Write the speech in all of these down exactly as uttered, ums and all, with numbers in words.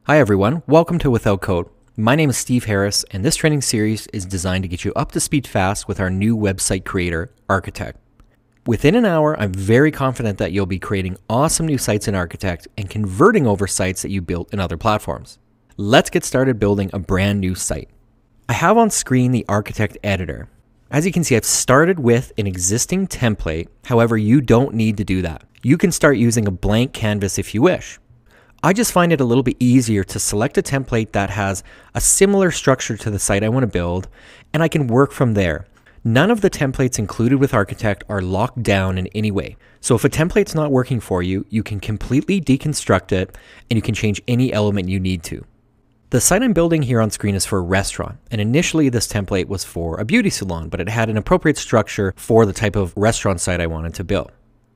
Hi everyone, welcome to Without Code. My name is Steve Harris, and this training series is designed to get you up to speed fast with our new website creator, Architect. Within an hour, I'm very confident that you'll be creating awesome new sites in Architect and converting over sites that you built in other platforms. Let's get started building a brand new site. I have on screen the Architect editor. As you can see, I've started with an existing template. However, you don't need to do that. You can start using a blank canvas if you wish. I just find it a little bit easier to select a template that has a similar structure to the site I want to build, and I can work from there. None of the templates included with Architect are locked down in any way. So if a template's not working for you, you can completely deconstruct it and you can change any element you need to. The site I'm building here on screen is for a restaurant, and initially this template was for a beauty salon, but it had an appropriate structure for the type of restaurant site I wanted to build.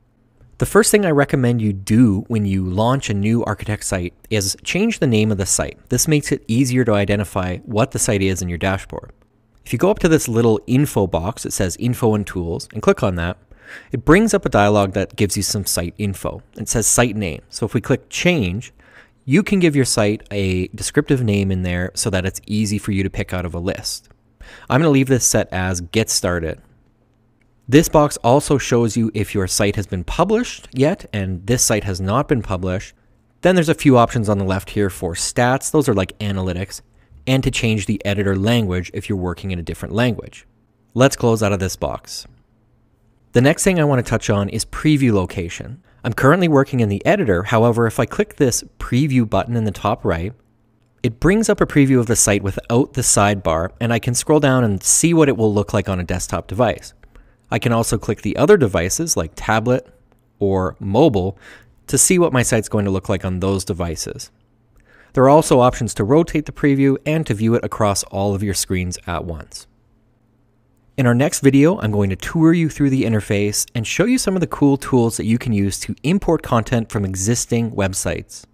The first thing I recommend you do when you launch a new Architect site is change the name of the site. This makes it easier to identify what the site is in your dashboard. If you go up to this little info box, it says info and tools, and click on that, it brings up a dialog that gives you some site info. It says site name. So if we click change, you can give your site a descriptive name in there so that it's easy for you to pick out of a list. I'm going to leave this set as get started. This box also shows you if your site has been published yet, and this site has not been published. Then there's a few options on the left here for stats. Those are like analytics, and to change the editor language if you're working in a different language. Let's close out of this box. The next thing I want to touch on is preview location. I'm currently working in the editor. However, if I click this preview button in the top right, it brings up a preview of the site without the sidebar, and I can scroll down and see what it will look like on a desktop device. I can also click the other devices like tablet or mobile to see what my site's going to look like on those devices. There are also options to rotate the preview and to view it across all of your screens at once. In our next video, I'm going to tour you through the interface and show you some of the cool tools that you can use to import content from existing websites.